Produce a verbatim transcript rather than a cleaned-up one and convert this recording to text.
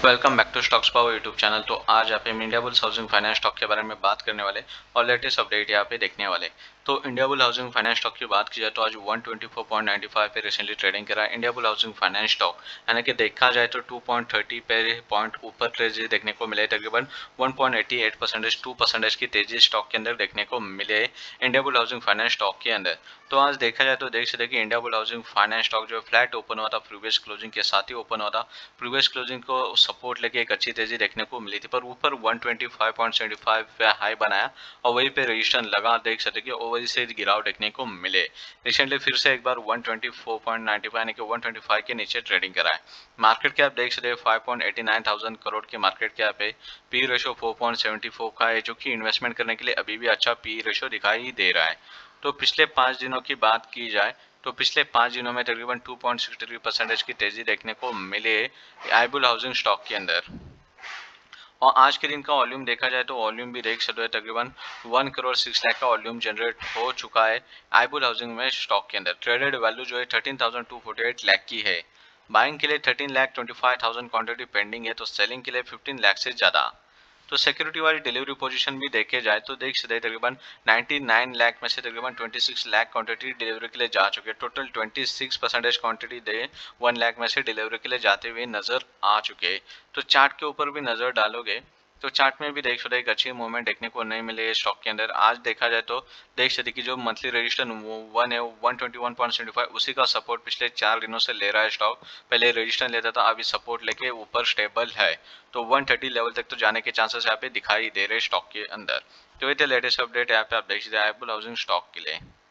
Welcome back to stocks power YouTube channel. तो आज यहाँ पे हम India Bulls housing finance stock के बारे में बात करने वाले और लेटेस्ट अपडेट यहाँ पे देखने वाले। तो India bull housing finance stock की बात की जाए तो आज one twenty four point ninety five पे रिसेंटली ट्रेडिंग करा है India bull housing finance stock, यानी कि देखा जाए तो टू पॉइंट थर्टी पे पॉइंट ऊपर तेजी देखने को मिले, तकरीबन one point eighty eight percentage two percentage की तेजी स्टॉक के अंदर देखने को मिले India bull housing finance stock के अंदर। तो आज देखा जाए तो देख सकते कि India bull housing finance stock जो फ्लैट ओपन हुआ था, प्रीवियस क्लोजिंग के साथ ही ओपन हुआ था। प्रीवियस क्लोजिंग को सपोर्ट लेके एक अच्छी तेजी देखने को मिली थी, पर ऊपर one twenty five point seventy five पे हाई बनाया और वहीं पे रजिस्ट्रेशन लगा, देख सकते कि और वहीं से गिराव देखने को मिले। रिसेंटली फिर से एक बार one twenty four point ninety five यानी कि वन ट्वेंटी फाइव के नीचे ट्रेडिंग करा है। मार्केट कैप देख सकते हैं five point eighty nine thousand crore की मार्केट कैप है। P ratio four point seventy four का है, जो कि इन्वेस्टमेंट करने के लिए अभी भी अच्छा पी रेशो दिखाई दे रहा है। तो पिछले पाँच दिनों की बात की जाए तो पिछले पाँच दिनों में तकरीबन two point sixty three percentage की तेजी देखने को मिले आईबुल हाउसिंग स्टॉक के अंदर। और आज के दिन का वॉल्यूम देखा जाए तो वॉल्यूम भी देख सकते हो, तकरीबन वन करोड़ सिक्स लाख का वॉल्यूम जनरेट हो चुका है आईबुल हाउसिंग में स्टॉक के अंदर। ट्रेडेड वैल्यू जो है thirteen thousand two forty eight lakh की है। बाइंग के लिए thirteen lakh twenty five thousand quantity pending है, तो सेलिंग के लिए फिफ्टीन लाख से ज़्यादा। तो सिक्योरिटी वाली डिलीवरी पोजीशन भी देखे जाए तो देख सकते तकरीबन निन्यानवे लाख में से तकरीबन छब्बीस लाख क्वांटिटी डिलीवरी के लिए जा चुके हैं। टोटल छब्बीस परसेंटेज क्वांटिटी दे वन लाख में से डिलीवरी के लिए जाते हुए नजर आ चुके हैं। तो चार्ट के ऊपर भी नजर डालोगे तो चार्ट में भी देख सकते एक अच्छी मूवमेंट देखने को नहीं मिले स्टॉक के अंदर। आज देखा जाए तो देख सकते कि जो मंथली रजिस्टर वन है one twenty one point seventy five उसी का सपोर्ट पिछले चार दिनों से ले रहा है स्टॉक। पहले रजिस्टर लेता था, अभी सपोर्ट लेके ऊपर स्टेबल है। तो वन थर्टी लेवल तक तो जाने के चांसेस यहाँ पे दिखाई दे रहे स्टॉक के अंदर। तो ये थे लेटेस्ट अपडेट यहाँ पे आप देख सकते हैं आईबुल हाउसिंग स्टॉक के लिए।